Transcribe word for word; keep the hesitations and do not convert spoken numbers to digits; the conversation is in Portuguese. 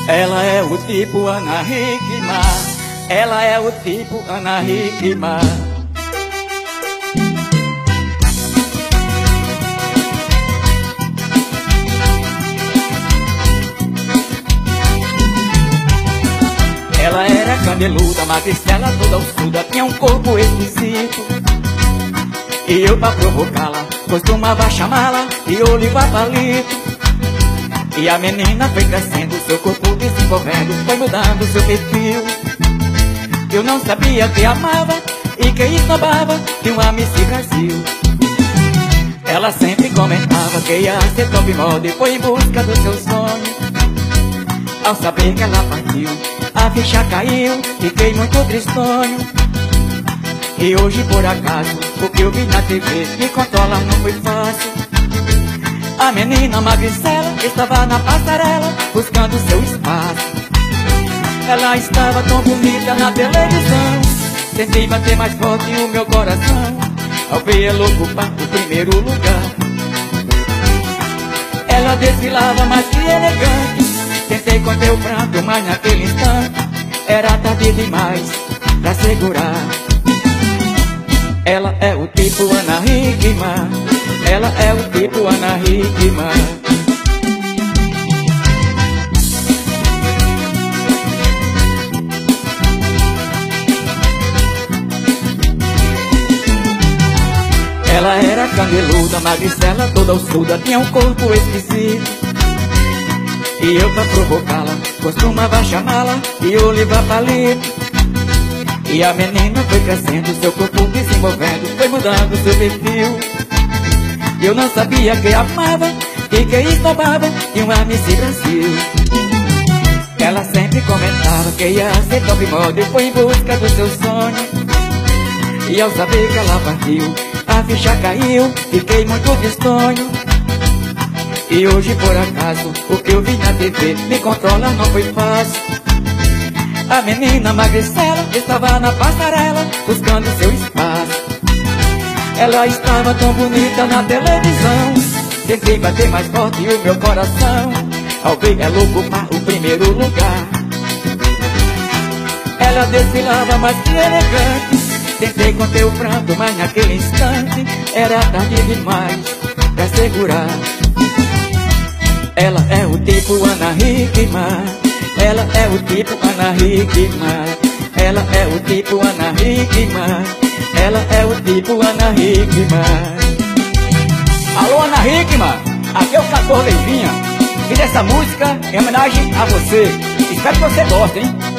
Ela é o tipo Ana Hickman, ela é o tipo Ana Hickman. Ela era cabeluda, magricela, toda ossuda, tinha um corpo esquisito. E eu, pra provocá-la, costumava chamá-la de Oliva Palito. E a menina foi crescendo, seu corpo desenvolvendo, foi mudando seu perfil. Eu não sabia que amava e que esnobava de uma Miss Brasil. Ela sempre comentava que ia ser top model e foi em busca do seu sonho. Ao saber que ela partiu, a ficha caiu, fiquei muito tristonho. E hoje por acaso, o que eu vi na T V me controla não foi fácil. A menina magricela estava na passarela buscando seu espaço. Ela estava tão bonita na televisão, tentei bater mais forte o meu coração ao ver ela ocupar o primeiro lugar. Ela desfilava mais que elegante, tentei conter o pranto, mas naquele instante era tarde demais pra segurar. Ela é o tipo Ana Hickman, ela é o tipo Ana Hickman. Ela era cabeluda, magricela, toda ossuda, tinha um corpo esquisito. E eu, pra provocá-la, costumava chamá-la de Oliva Palito. E a menina foi crescendo, seu corpo desenvolvendo, foi mudando seu perfil. Eu não sabia que amava e que esnobava de uma Miss Brasil. Ela sempre comentava que ia ser top model e foi em busca do seu sonho. E ao saber que ela partiu, a ficha caiu, fiquei muito tristonho. E hoje por acaso, o que eu vi na T V me controla não foi fácil. A menina magricela estava na passarela buscando seu espaço. Ela estava tão bonita na televisão, tentei bater mais forte o meu coração ao ver ela ocupar o primeiro lugar. Ela desfilava mais que elegante, tentei conter o pranto, mas naquele instante era tarde demais pra segurar. Ela é o tipo Ana Hickman, ela é o tipo Ana Hickman, ela é o tipo Ana Hickman, ela é o tipo Ana Hickman. Alô, Ana Hickman, aqui é o cantor Leivinha. E dessa música em homenagem a você. Espero que você goste, hein?